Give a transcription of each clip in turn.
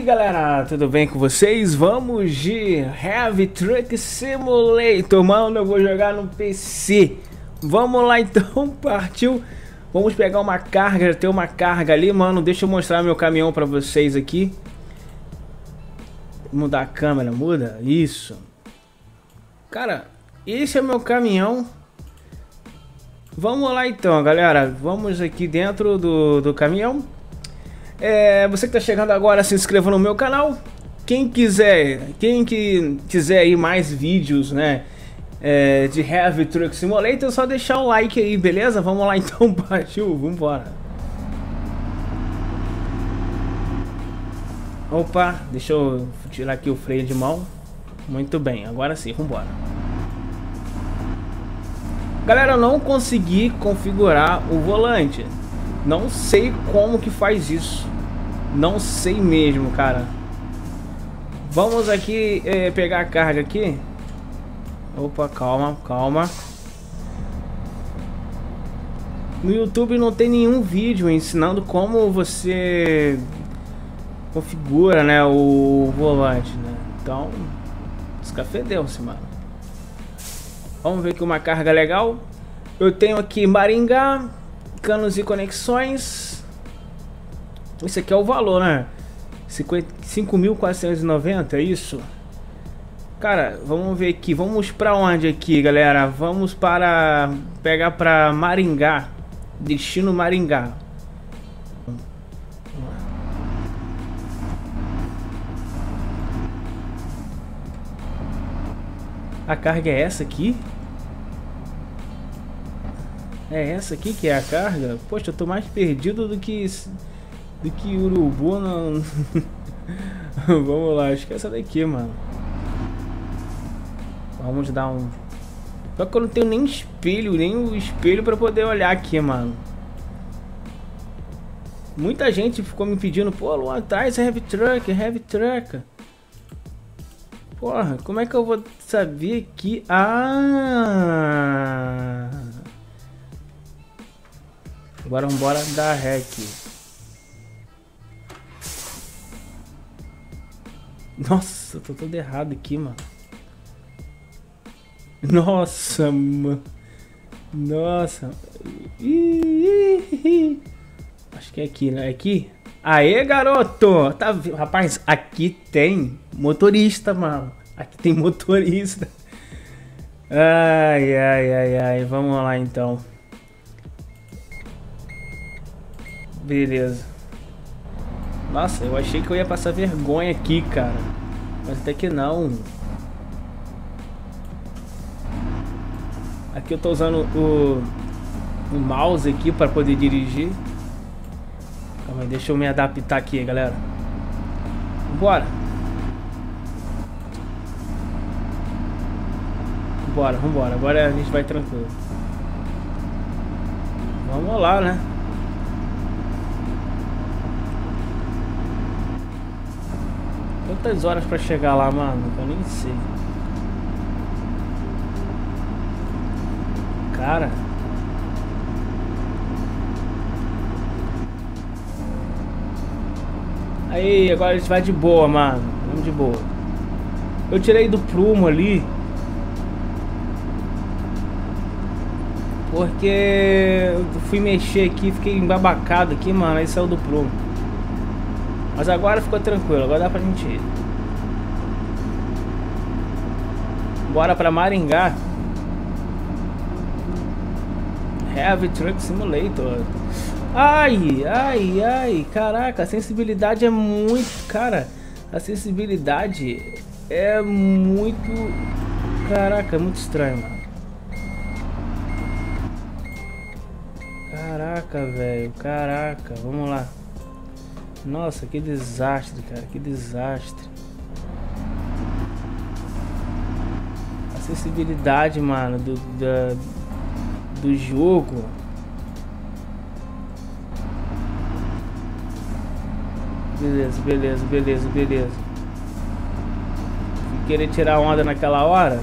Galera, tudo bem com vocês? Vamos de Heavy Truck Simulator, mano, eu vou jogar no PC. Vamos lá então, partiu. Vamos pegar uma carga, tem uma carga ali, mano. Deixa eu mostrar meu caminhão pra vocês aqui. Mudar a câmera, muda, isso. Cara, esse é meu caminhão. Vamos lá então, galera. Vamos aqui dentro do caminhão. Você que tá chegando agora, se inscreva no meu canal. Quem quiser aí mais vídeos, né, de Heavy Truck Simulator, é só deixar o like aí, beleza? Vamos lá então, partiu, vambora. Opa, deixa eu tirar aqui o freio de mão. Muito bem, agora sim, vambora. Galera, eu não consegui configurar o volante. Não sei como que faz isso. Não sei mesmo, cara. Vamos aqui pegar a carga aqui. Opa, calma, calma. No YouTube não tem nenhum vídeo ensinando como você configura, né, o volante, né? Então, descafedeu-se, mano. Vamos ver aqui uma carga legal. Eu tenho aqui Maringá, canos e conexões. Esse aqui é o valor, né? 5.490, é isso? Cara, vamos ver aqui. Vamos pra onde aqui, galera? Vamos para... pegar pra Maringá. Destino Maringá. A carga é essa aqui? É essa aqui que é a carga? Poxa, eu tô mais perdido do que urubu não. Vamos lá, acho que é essa daqui, mano. Vamos dar um... Só que eu não tenho nem espelho, nem o espelho pra poder olhar aqui, mano. Muita gente ficou me pedindo, pô, Luan, traz Heavy Truck, Heavy Truck. Porra, como é que eu vou saber que... Ah... Agora vambora dar ré aqui. Nossa, tô todo errado aqui, mano. Nossa, mano. Nossa. Acho que é aqui, né? É aqui? Aê, garoto! Tá... Rapaz, aqui tem motorista, mano. Aqui tem motorista. Ai, ai, ai, ai. Vamos lá, então. Beleza. Nossa, eu achei que eu ia passar vergonha aqui, cara. Mas até que não. Aqui eu tô usando o mouse aqui para poder dirigir. Calma aí, deixa eu me adaptar aqui, galera. Bora. Bora, vambora. Agora a gente vai tranquilo. Vamos lá, né? Quantas horas pra chegar lá, mano? Eu nem sei. Cara. Aí, agora a gente vai de boa, mano. Vamos de boa. Eu tirei do prumo ali. Porque eu fui mexer aqui, fiquei embabacado aqui, mano. Aí saiu do prumo. Mas agora ficou tranquilo, agora dá pra gente ir. Bora pra Maringá. Heavy Truck Simulator. Ai, ai, ai. Caraca, a sensibilidade é muito... Cara, a sensibilidade é muito... Caraca, é muito estranho, mano. Caraca, velho. Caraca, vamos lá. Nossa, que desastre, cara, que desastre. A acessibilidade, mano, do jogo. Beleza, beleza, beleza, beleza. Fui querer tirar onda naquela hora.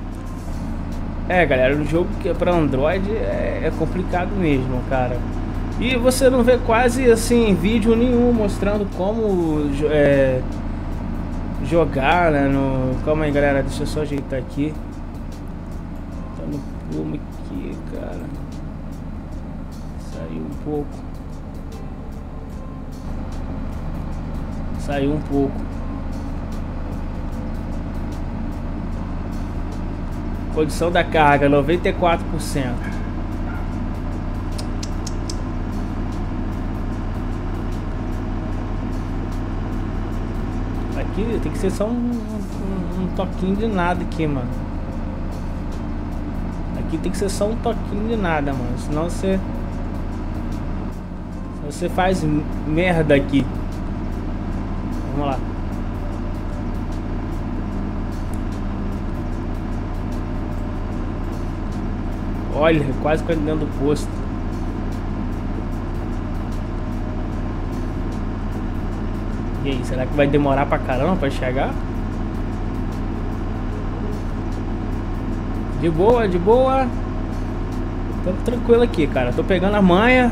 Galera, o jogo que é pra Android é complicado mesmo, cara. E você não vê quase assim vídeo nenhum mostrando como jogar, né? Calma aí, galera, deixa eu só ajeitar aqui. Tá no plume aqui, cara. Saiu um pouco. Saiu um pouco. Condição da carga 94%. Aqui tem que ser só um toquinho de nada aqui, mano. Aqui tem que ser só um toquinho de nada, mano. Senão você faz merda aqui. Vamos lá. Olha, quase caindo dentro do posto. E aí, será que vai demorar pra caramba pra chegar? De boa, de boa. Tô tranquilo aqui, cara. Tô pegando a manha.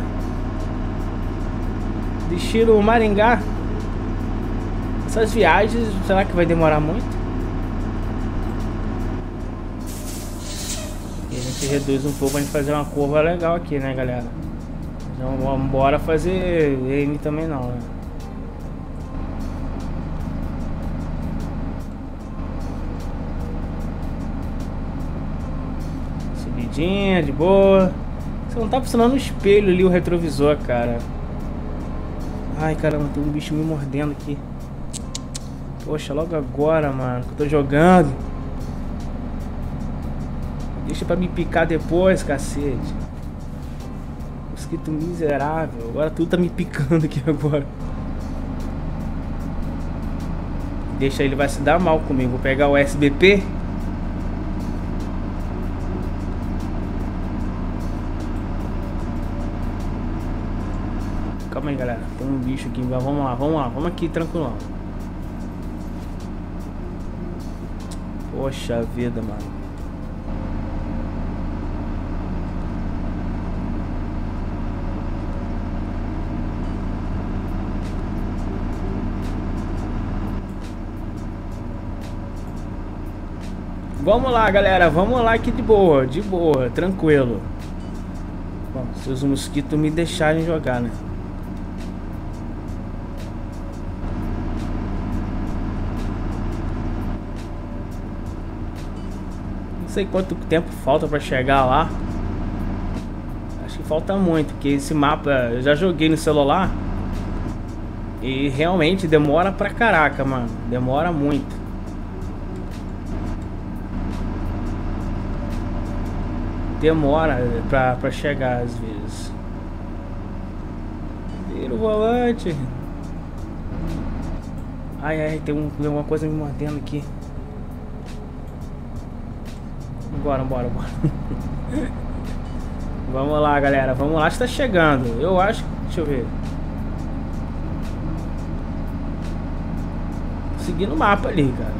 Destino Maringá. Essas viagens, será que vai demorar muito? E a gente reduz um pouco pra gente fazer uma curva legal aqui, né, galera? Não vamos embora fazer N também não, né? Subidinha, de boa. Você não tá funcionando no espelho ali, o retrovisor, cara. Ai, caramba, tem um bicho me mordendo aqui. Poxa, logo agora, mano, que eu tô jogando. Deixa pra me picar depois, cacete. Mosquito miserável. Agora tudo tá me picando aqui agora. Deixa, ele vai se dar mal comigo. Vou pegar o SBP. Calma aí, galera. Tem um bicho aqui. Vamos lá, vamos lá. Vamos aqui, tranquilão. Poxa vida, mano. Vamos lá, galera. Vamos lá aqui de boa, tranquilo. Bom, se os mosquitos me deixarem jogar, né? Não sei quanto tempo falta pra chegar lá. Acho que falta muito, porque esse mapa eu já joguei no celular e realmente demora pra caraca, mano. Demora muito. Demora pra chegar às vezes. Vira o volante. Ai, ai, tem uma coisa me mordendo aqui. Bora. Vamos lá, galera. Vamos lá, está chegando. Eu acho. Deixa eu ver. Seguindo o mapa ali, cara.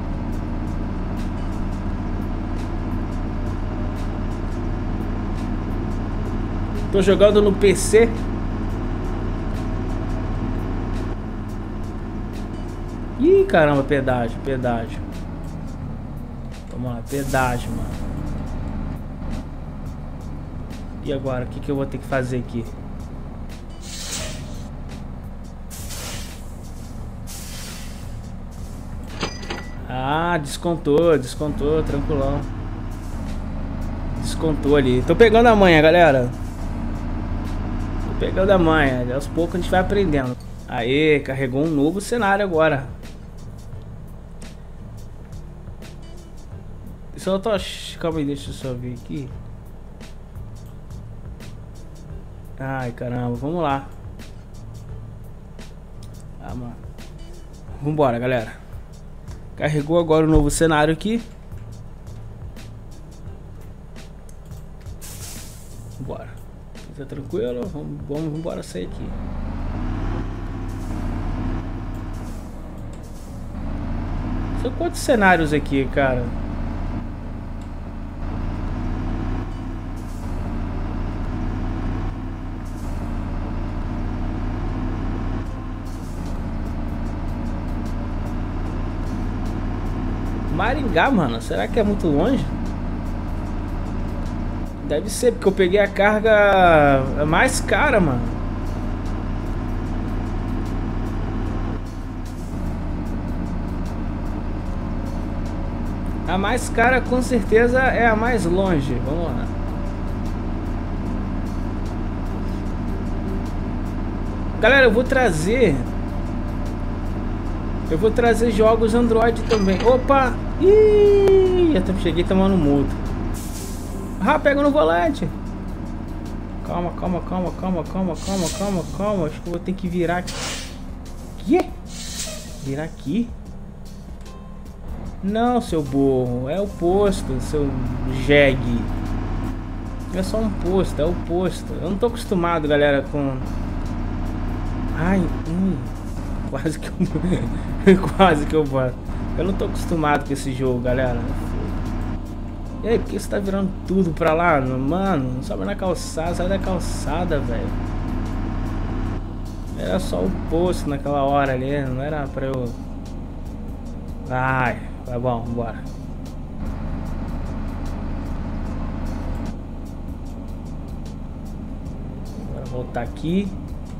Tô jogando no PC. Ih, caramba, pedágio. Vamos lá, pedágio, mano. E agora, o que eu vou ter que fazer aqui? Ah, descontou, tranquilão. Descontou ali. Tô pegando a manha, galera. Tô pegando a manha. Aos poucos a gente vai aprendendo. Aê, carregou um novo cenário agora. Só tô... Calma aí, deixa eu só ver aqui. Ai, caramba, vamos lá. Ah, mano. Vambora, galera. Carregou agora o novo cenário aqui. Bora. Tá tranquilo? Vamos embora sair aqui. São quantos cenários aqui, cara? Maringá, mano, será que é muito longe? Deve ser, porque eu peguei a carga mais cara, mano. A mais cara com certeza é a mais longe. Vamos lá. Galera, eu vou trazer jogos Android também. Opa! Ih, já cheguei tomando multa. Ah, pega no volante. Calma. Acho que eu vou ter que virar aqui. Quê? Virar aqui? Não, seu burro. É o posto, seu jegue. Não é só um posto, é o posto. Eu não tô acostumado, galera, com... Ai, quase que eu bato. Eu não tô acostumado com esse jogo, galera. E aí, por que você tá virando tudo pra lá? Mano, não sobe na calçada, sai da calçada, velho. Era só o posto naquela hora ali, não era pra eu... Ai, tá bom, bora. Agora voltar aqui.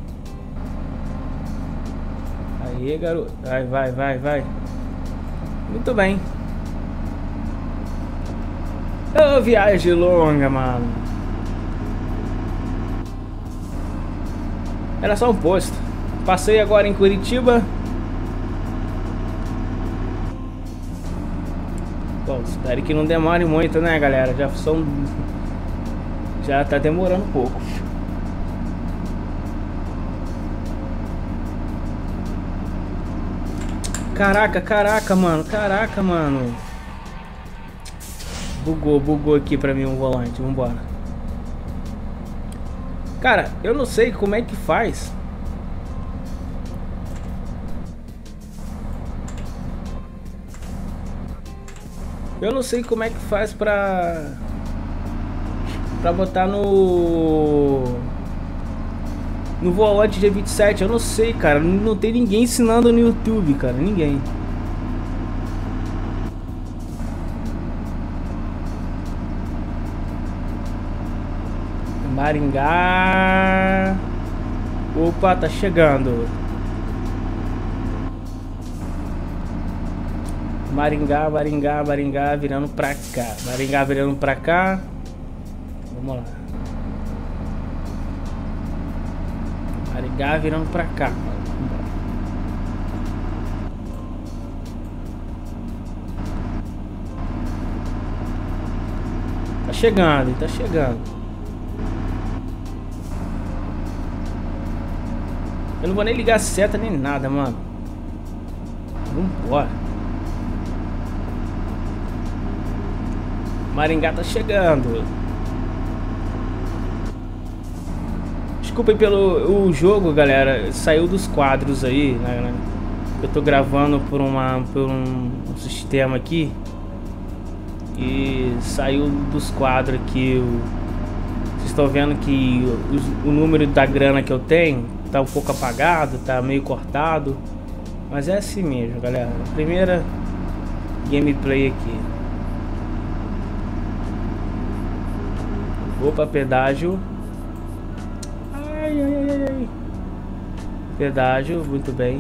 Aí, garoto. Vai. Muito bem. Ô, viagem longa, mano. Era só um posto. Passei agora em Curitiba. Bom, espero que não demore muito, né, galera? Já tá demorando um pouco. Caraca, mano. Bugou aqui pra mim um volante. Vambora. Cara, eu não sei como é que faz. Eu não sei como é que faz pra botar no volante G27. Eu não sei, cara. Não tem ninguém ensinando no YouTube, cara. Ninguém. Maringá. Opa, tá chegando. Maringá virando pra cá. Maringá virando pra cá. Vamos lá. Maringá virando pra cá. Tá chegando. Eu não vou nem ligar a seta nem nada, mano. Vambora. Maringá tá chegando. Desculpem pelo jogo, galera. Saiu dos quadros aí, né? Eu tô gravando por um sistema aqui. E saiu dos quadros aqui. Vocês estão vendo que o número da grana que eu tenho tá um pouco apagado, tá meio cortado. Mas é assim mesmo, galera. Primeira gameplay aqui. Opa, pedágio. Ai. Pedágio, muito bem.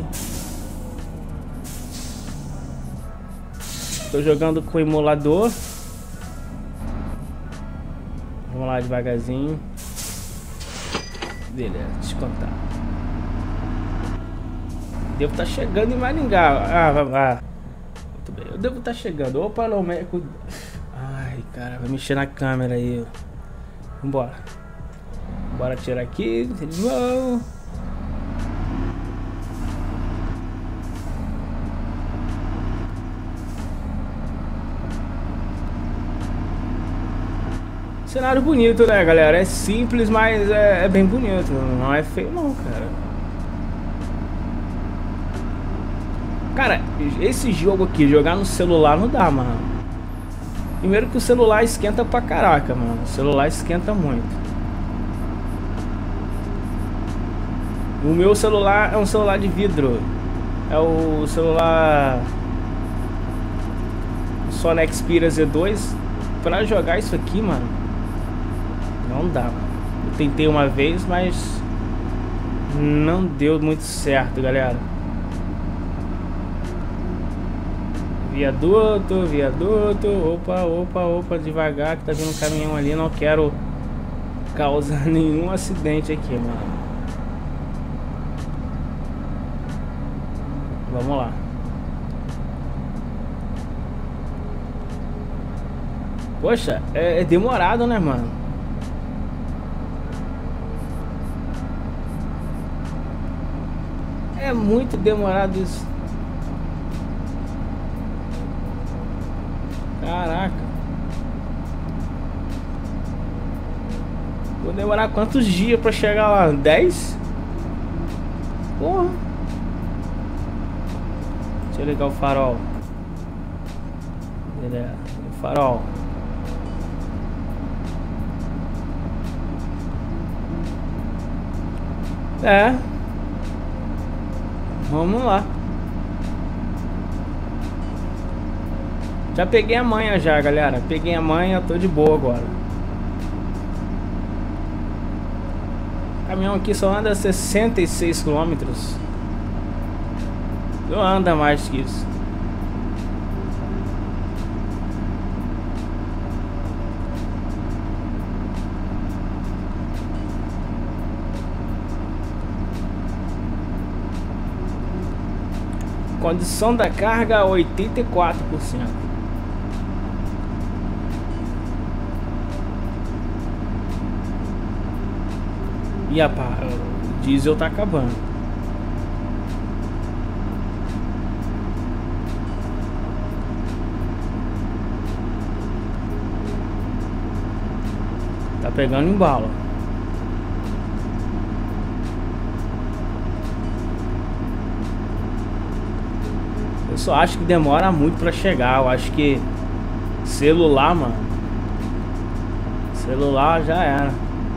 Tô jogando com o emulador. Vamos lá devagarzinho. Beleza, descontar. Devo estar chegando em Maringá. Muito bem, eu devo estar chegando. Opa, não, ai, cara, vai mexer na câmera aí. Vambora. Bora tirar aqui. Vamos. Cenário bonito, né, galera? É simples, mas é bem bonito. Não é feio não, cara. Cara, esse jogo aqui, jogar no celular não dá, mano. Primeiro que o celular esquenta pra caraca, mano. O celular esquenta muito. O meu celular é um celular de vidro. É o celular só na Xperia Z2 pra jogar isso aqui, mano. Não dá. Eu tentei uma vez, mas não deu muito certo, galera. Viaduto, viaduto. Opa, opa, opa, devagar que tá vindo um caminhão ali. Não quero causar nenhum acidente aqui, mano. Vamos lá. Poxa, é demorado, né, mano? É muito demorado isso. Caraca. Vou demorar quantos dias pra chegar lá? 10? Porra. Deixa eu ligar o farol. Beleza. O farol. É. Vamos lá. Já peguei a manha já, galera. Peguei a manha, tô de boa agora. O caminhão aqui só anda 66 quilômetros. Não anda mais que isso. Condição da carga 84%. E a o diesel tá acabando. Tá pegando embalo. Eu só acho que demora muito pra chegar. Eu acho que celular, mano. Celular já era.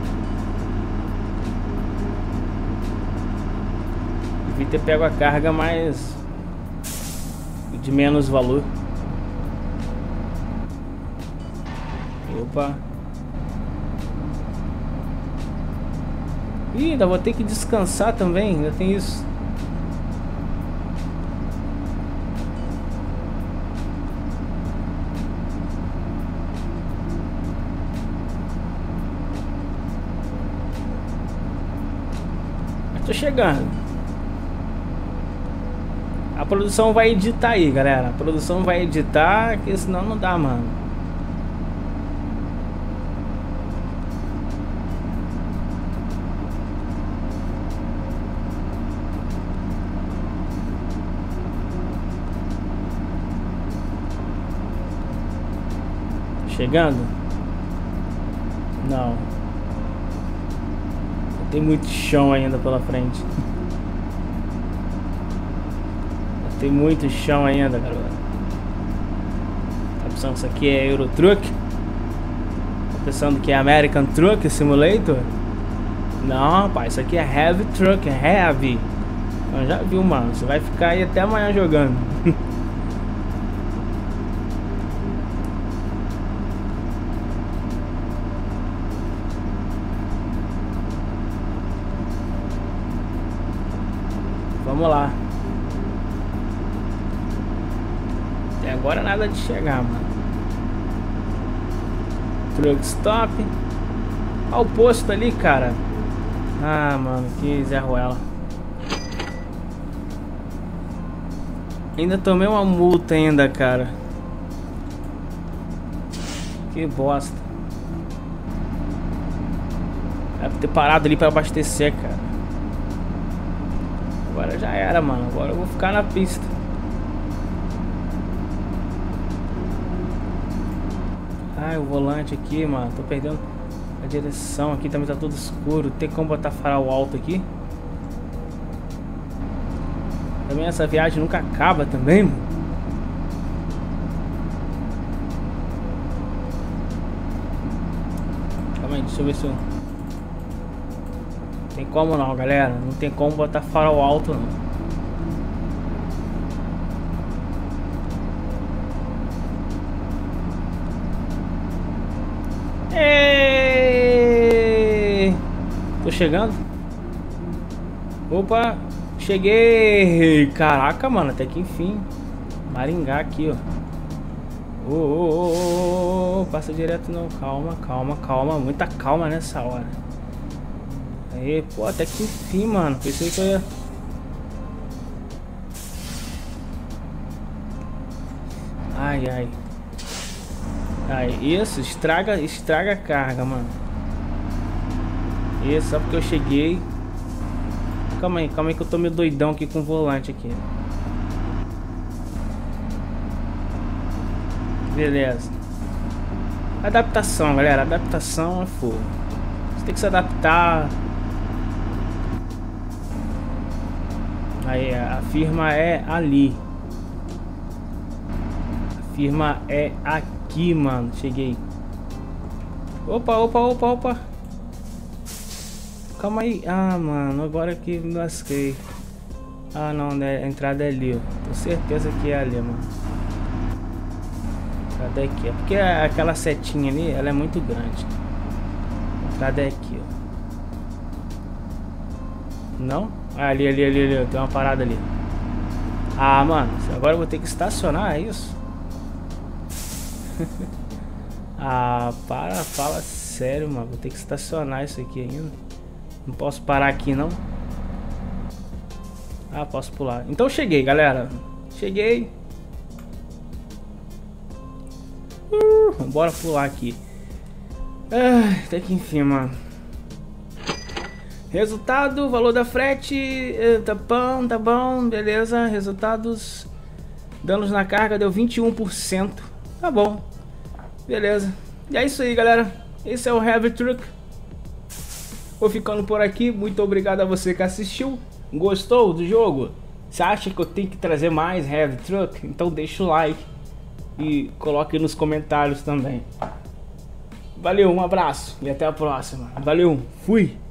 Devia ter pego a carga mais de menos valor. Opa. Ih, ainda vou ter que descansar também. Ainda tem isso. Tô chegando. A produção vai editar aí, galera. A produção vai editar, que senão não dá, mano. Chegando? Não. Tem muito chão ainda pela frente. Tem muito chão ainda, galera. Tá pensando que isso aqui é Euro Truck? Tá pensando que é American Truck Simulator? Não, rapaz, isso aqui é Heavy Truck, é Heavy. Eu já viu, mano. Você vai ficar aí até amanhã jogando. Vamos lá. Até agora nada de chegar, mano. Truck stop. Olha o posto ali, cara. Ah, mano, que Zé Ruela. Ainda tomei uma multa ainda, cara. Que bosta. Deve ter parado ali pra abastecer, cara. Agora já era, mano. Agora eu vou ficar na pista. Ai, o volante aqui, mano. Tô perdendo a direção aqui. Também tá tudo escuro. Tem como botar farol alto aqui? Também essa viagem nunca acaba também, mano. Calma aí, deixa eu ver se eu... Tem como não, galera. Não tem como botar farol alto, não. chegando. Opa, cheguei. Caraca, mano, até que enfim. Maringá aqui, ó. Ô, passa direto não. Calma, calma, calma. Muita calma nessa hora. Aí, pô, até que enfim, mano. Pensei que eu ia... Ai, ai. Ai, isso, estraga a carga, mano. Isso, só porque eu cheguei. Calma aí que eu tô meio doidão aqui com o volante aqui. Beleza. Adaptação, galera. Adaptação é fogo. Você tem que se adaptar. Aí, a firma é ali. A firma é aqui, mano. Cheguei. Opa. Calma aí. Ah, mano, agora que me lasquei. Ah, não, né? A entrada é ali, ó. Tenho certeza que é ali, mano. A entrada é aqui. É porque aquela setinha ali, ela é muito grande. A entrada é aqui, ó. Não? Ah, ali. Tem uma parada ali. Ah, mano, agora eu vou ter que estacionar, é isso? Ah, fala sério, mano. Vou ter que estacionar isso aqui ainda. Não posso parar aqui, não. Ah, posso pular. Então cheguei, galera. Cheguei. Bora pular aqui. Até que enfim, mano. Resultado, valor da frete. Tá bom, beleza. Resultados. Danos na carga deu 21%. Tá bom. Beleza. E é isso aí, galera. Esse é o Heavy Truck. Vou ficando por aqui. Muito obrigado a você que assistiu. Gostou do jogo? Você acha que eu tenho que trazer mais Heavy Truck? Então deixa o like e coloque nos comentários também. Valeu, um abraço e até a próxima. Valeu, fui!